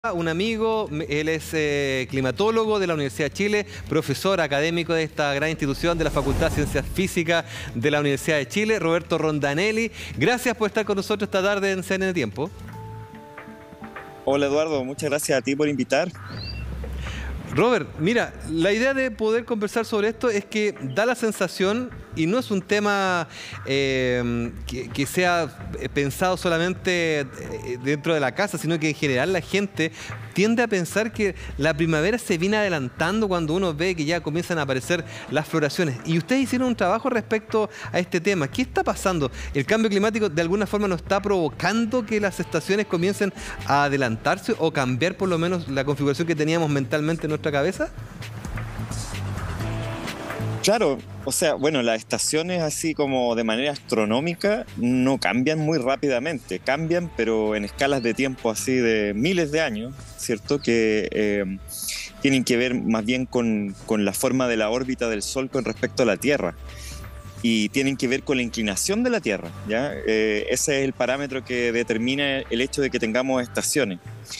Un amigo, él es climatólogo de la Universidad de Chile, profesor académico de esta gran institución de la Facultad de Ciencias Físicas de la Universidad de Chile, Roberto Rondanelli. Gracias por estar con nosotros esta tarde en CNN Tiempo. Hola Eduardo, muchas gracias a ti por invitar. Robert, mira, la idea de poder conversar sobre esto es que da la sensación, y no es un tema que sea pensado solamente dentro de la casa, sino que en general la gente tiende a pensar que la primavera se viene adelantando cuando uno ve que ya comienzan a aparecer las floraciones. Y ustedes hicieron un trabajo respecto a este tema. ¿Qué está pasando? ¿El cambio climático de alguna forma nos está provocando que las estaciones comiencen a adelantarse o cambiar por lo menos la configuración que teníamos mentalmente en nuestra cabeza? Claro, o sea, bueno, las estaciones así como de manera astronómica no cambian muy rápidamente, cambian pero en escalas de tiempo así de miles de años, ¿cierto? Que tienen que ver más bien con la forma de la órbita del Sol con respecto a la Tierra y tienen que ver con la inclinación de la Tierra, ¿ya? Ese es el parámetro que determina el hecho de que tengamos estaciones.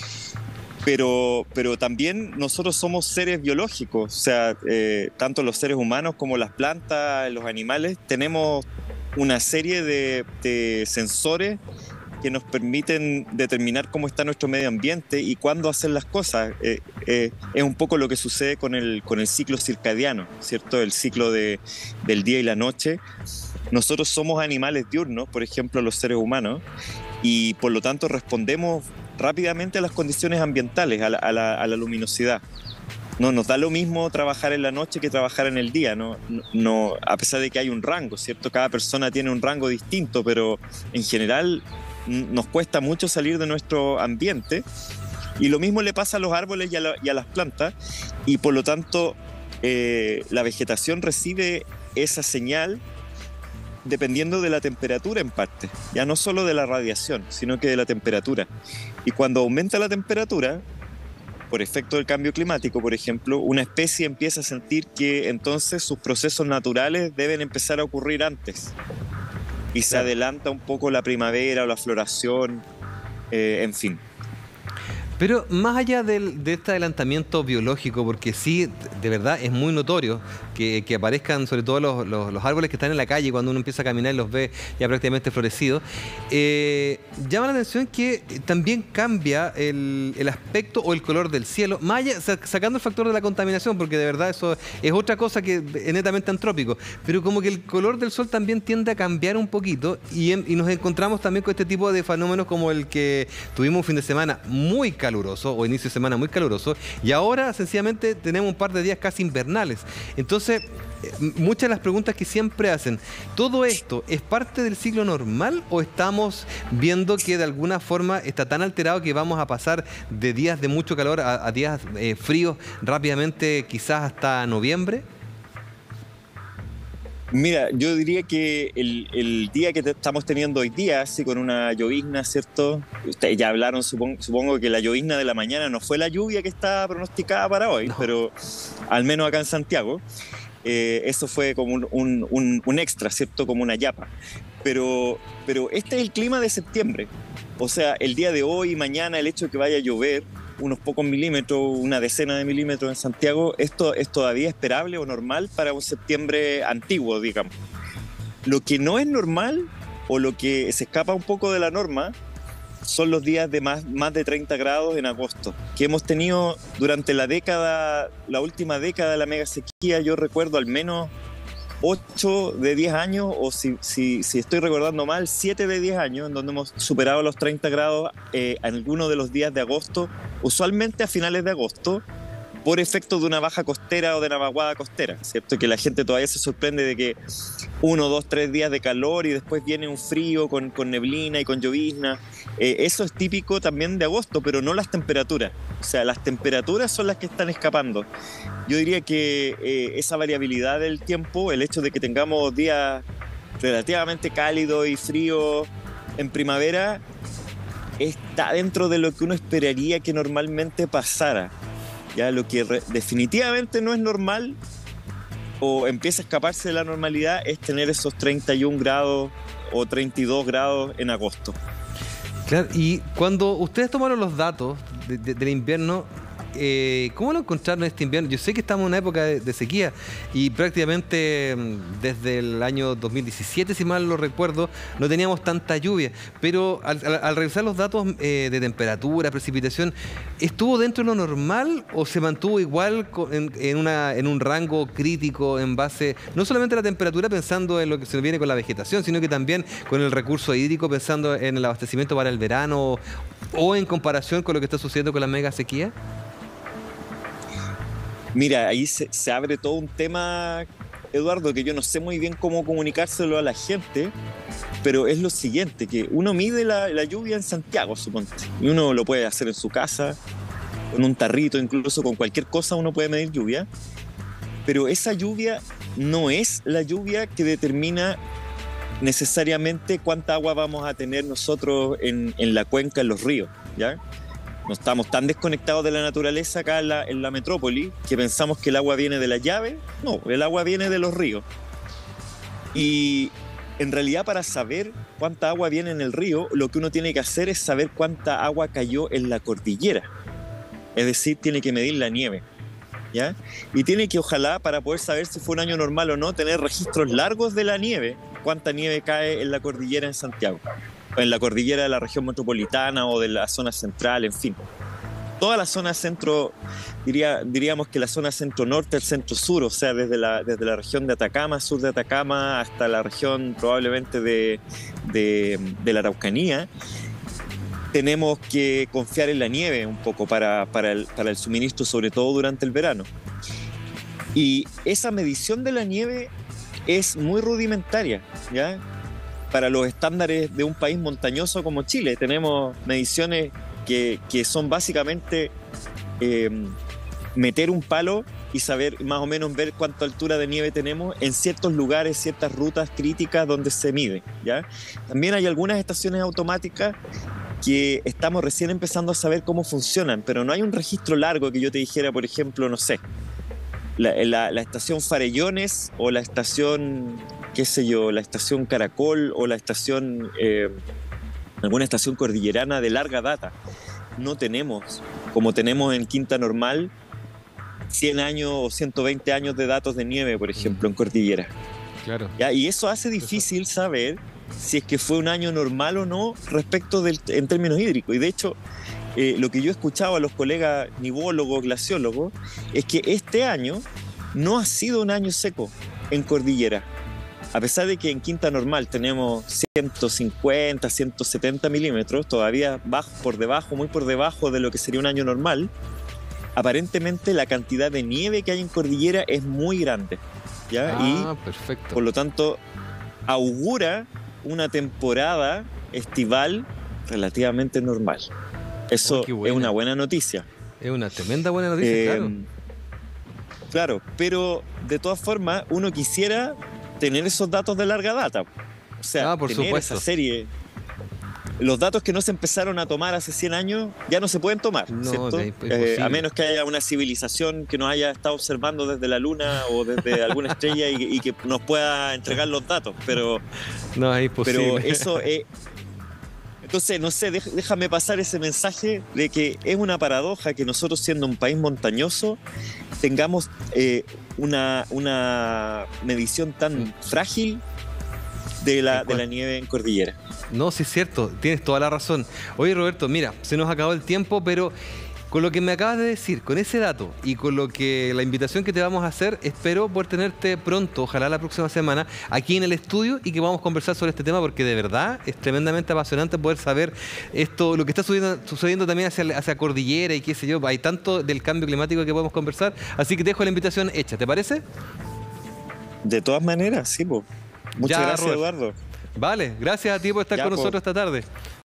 Pero también nosotros somos seres biológicos, o sea, tanto los seres humanos como las plantas, los animales, tenemos una serie de sensores que nos permiten determinar cómo está nuestro medio ambiente y cuándo hacer las cosas. Es un poco lo que sucede con el ciclo circadiano, ¿cierto? El ciclo del día y la noche. Nosotros somos animales diurnos, por ejemplo, los seres humanos, y por lo tanto respondemos rápidamente a las condiciones ambientales, a la luminosidad. No nos da lo mismo trabajar en la noche que trabajar en el día, no, a pesar de que hay un rango, ¿cierto? Cada persona tiene un rango distinto, pero en general nos cuesta mucho salir de nuestro ambiente. Y lo mismo le pasa a los árboles y a las plantas, y por lo tanto la vegetación recibe esa señal dependiendo de la temperatura en parte, ya no solo de la radiación, sino que de la temperatura. Y cuando aumenta la temperatura, por efecto del cambio climático, por ejemplo, una especie empieza a sentir que entonces sus procesos naturales deben empezar a ocurrir antes. Y se adelanta un poco la primavera o la floración, en fin. Pero más allá de este adelantamiento biológico, porque sí, de verdad es muy notorio que aparezcan sobre todo los árboles que están en la calle cuando uno empieza a caminar y los ve ya prácticamente florecidos, llama la atención que también cambia el aspecto o el color del cielo, más allá, sacando el factor de la contaminación, porque de verdad eso es otra cosa que es netamente antrópico, pero como que el color del sol también tiende a cambiar un poquito y nos encontramos también con este tipo de fenómenos como el que tuvimos un fin de semana muy caluroso o inicio de semana muy caluroso, y ahora sencillamente tenemos un par de días casi invernales. Entonces, muchas de las preguntas que siempre hacen, ¿todo esto es parte del ciclo normal o estamos viendo que de alguna forma está tan alterado que vamos a pasar de días de mucho calor a días fríos rápidamente, quizás hasta noviembre? Mira, yo diría que el día que estamos teniendo hoy día, así con una llovizna, ¿cierto? Ustedes ya hablaron, supongo que la llovizna de la mañana no fue la lluvia que estaba pronosticada para hoy, no. Pero al menos acá en Santiago, eso fue como un extra, ¿cierto? Como una yapa. Pero este es el clima de septiembre. O sea, el día de hoy y mañana, el hecho de que vaya a llover unos pocos milímetros, una decena de milímetros en Santiago, esto es todavía esperable o normal para un septiembre antiguo, digamos. Lo que no es normal o lo que se escapa un poco de la norma son los días de más de 30 grados en agosto, que hemos tenido durante la última década de la mega sequía. Yo recuerdo al menos 8 de 10 años, o si estoy recordando mal, 7 de 10 años, en donde hemos superado los 30 grados en algunos de los días de agosto, usualmente a finales de agosto, por efecto de una baja costera o de una vaguada costera, ¿cierto? Que la gente todavía se sorprende de que 1, 2, 3 días de calor y después viene un frío con neblina y con llovizna. Eso es típico también de agosto, pero no las temperaturas. O sea, las temperaturas son las que están escapando. Yo diría que esa variabilidad del tiempo, el hecho de que tengamos días relativamente cálidos y fríos en primavera, está dentro de lo que uno esperaría que normalmente pasara. Ya, lo que definitivamente no es normal o empieza a escaparse de la normalidad es tener esos 31 grados o 32 grados en agosto. Claro, y cuando ustedes tomaron los datos del invierno, ¿cómo lo encontraron este invierno? Yo sé que estamos en una época de sequía y prácticamente desde el año 2017, si mal lo recuerdo, no teníamos tanta lluvia, pero al revisar los datos de temperatura, precipitación, ¿estuvo dentro de lo normal o se mantuvo igual en un rango crítico en base, no solamente a la temperatura, pensando en lo que se viene con la vegetación, sino que también con el recurso hídrico, pensando en el abastecimiento para el verano o en comparación con lo que está sucediendo con la mega sequía? Mira, ahí se abre todo un tema, Eduardo, que yo no sé muy bien cómo comunicárselo a la gente, pero es lo siguiente, que uno mide la lluvia en Santiago, suponte, y uno lo puede hacer en su casa, con un tarrito, incluso con cualquier cosa uno puede medir lluvia, pero esa lluvia no es la lluvia que determina necesariamente cuánta agua vamos a tener nosotros en la cuenca, en los ríos, ¿ya? No estamos tan desconectados de la naturaleza acá en la metrópoli que pensamos que el agua viene de la llave. No, el agua viene de los ríos. Y en realidad, para saber cuánta agua viene en el río, lo que uno tiene que hacer es saber cuánta agua cayó en la cordillera. Es decir, tiene que medir la nieve, ¿ya? Y tiene que, ojalá, para poder saber si fue un año normal o no, tener registros largos de la nieve, cuánta nieve cae en la cordillera en Santiago, en la cordillera de la región metropolitana o de la zona central, en fin. Toda la zona centro, diríamos que la zona centro-norte, el centro-sur, o sea, desde la región de Atacama, sur de Atacama, hasta la región probablemente de la Araucanía, tenemos que confiar en la nieve un poco para el suministro, sobre todo durante el verano. Y esa medición de la nieve es muy rudimentaria, ¿ya? Para los estándares de un país montañoso como Chile. Tenemos mediciones que son básicamente meter un palo y saber más o menos ver cuánta altura de nieve tenemos en ciertos lugares, ciertas rutas críticas donde se mide, ¿ya? También hay algunas estaciones automáticas que estamos recién empezando a saber cómo funcionan, pero no hay un registro largo que yo te dijera, por ejemplo, no sé, la estación Farellones o la estación, qué sé yo, la estación Caracol o la estación, alguna estación cordillerana de larga data. No tenemos, como tenemos en Quinta Normal, 100 años o 120 años de datos de nieve, por ejemplo, en cordillera. Claro. ¿Ya? Y eso hace difícil saber si es que fue un año normal o no respecto en términos hídricos. Y de hecho, lo que yo he escuchado a los colegas nivólogos, glaciólogos, es que este año no ha sido un año seco en cordillera. A pesar de que en Quinta Normal tenemos 150, 170 milímetros, todavía muy por debajo de lo que sería un año normal, aparentemente la cantidad de nieve que hay en cordillera es muy grande, ¿ya? Perfecto. Por lo tanto, augura una temporada estival relativamente normal. Eso es una buena noticia. Es una tremenda buena noticia, claro. Claro, pero de todas formas uno quisiera tener esos datos de larga data. O sea, por tener supuesto. esa serie. Los datos que no se empezaron a tomar hace 100 años ya no se pueden tomar, ¿cierto? A menos que haya una civilización que nos haya estado observando desde la luna o desde alguna estrella y que nos pueda entregar los datos, pero no, es imposible. Pero eso es... Entonces, no sé, déjame pasar ese mensaje de que es una paradoja que nosotros, siendo un país montañoso, tengamos una medición tan frágil de la nieve en cordillera. No, sí es cierto, tienes toda la razón. Oye, Roberto, mira, se nos acabó el tiempo, pero con lo que me acabas de decir, con ese dato y con la invitación que te vamos a hacer, espero poder tenerte pronto, ojalá la próxima semana, aquí en el estudio y que vamos a conversar sobre este tema, porque de verdad es tremendamente apasionante poder saber esto, lo que está sucediendo también hacia cordillera y qué sé yo. Hay tanto del cambio climático que podemos conversar, así que te dejo la invitación hecha, ¿te parece? De todas maneras, sí, po. Muchas gracias, Robert. Eduardo. Vale, gracias a ti por estar con nosotros esta tarde.